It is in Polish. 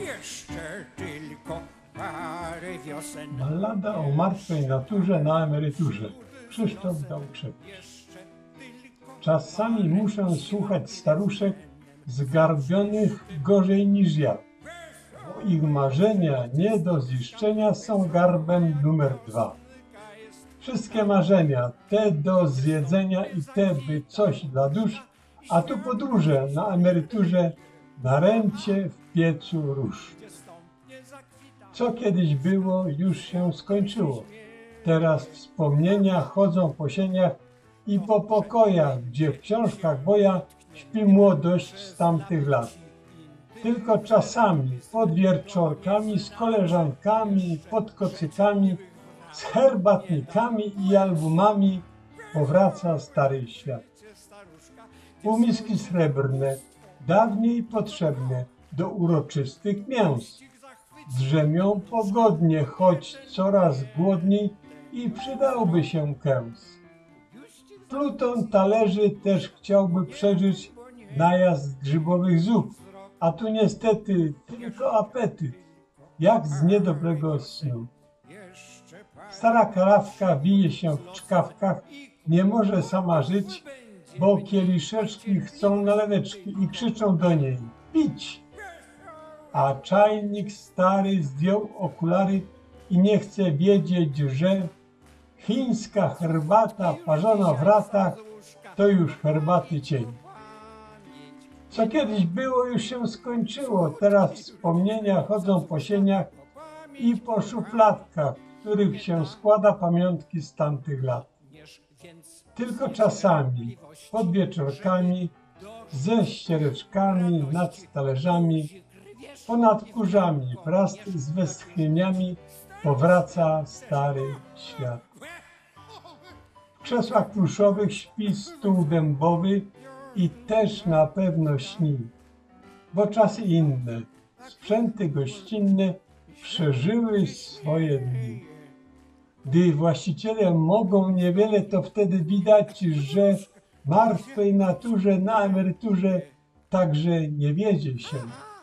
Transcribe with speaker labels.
Speaker 1: Jeszcze tylko parę wiosen.
Speaker 2: Ballada o martwej naturze na emeryturze. Krzysztof Dałkrzewicz. Czasami muszę słuchać staruszek zgarbionych gorzej niż ja, bo ich marzenia nie do ziszczenia są garbem numer 2. Wszystkie marzenia, te do zjedzenia i te by coś dla dusz, a tu podróże na emeryturze, na rencie w piecu róż. Co kiedyś było, już się skończyło. Teraz wspomnienia chodzą po sieniach i po pokojach, gdzie w książkach boja śpi młodość z tamtych lat. Tylko czasami pod wieczorkami z koleżankami, pod kocykami, z herbatnikami i albumami powraca stary świat. Umiski srebrne, dawniej potrzebne do uroczystych mięs. Drzemią pogodnie, choć coraz głodniej i przydałby się kęs. Pluton talerzy też chciałby przeżyć najazd grzybowych zup, a tu niestety tylko apetyt, jak z niedobrego snu. Stara karawka wije się w czkawkach, nie może sama żyć, bo kieliszeczki chcą naleweczki i krzyczą do niej pić. A czajnik stary zdjął okulary i nie chce wiedzieć, że chińska herbata parzona w ratach to już herbaty cień. Co kiedyś było, już się skończyło, teraz wspomnienia chodzą po sieniach i po szufladkach, w których się składa pamiątki z tamtych lat. Tylko czasami, pod wieczorkami, ze ściereczkami, nad talerzami, ponad kurzami, wraz z westchnieniami powraca stary świat. W krzesłach pluszowych śpi stół dębowy i też na pewno śni, bo czasy inne, sprzęty gościnne przeżyły swoje dni. Gdy właściciele mogą niewiele, to wtedy widać, że martwej naturze na emeryturze także nie wiedzie się.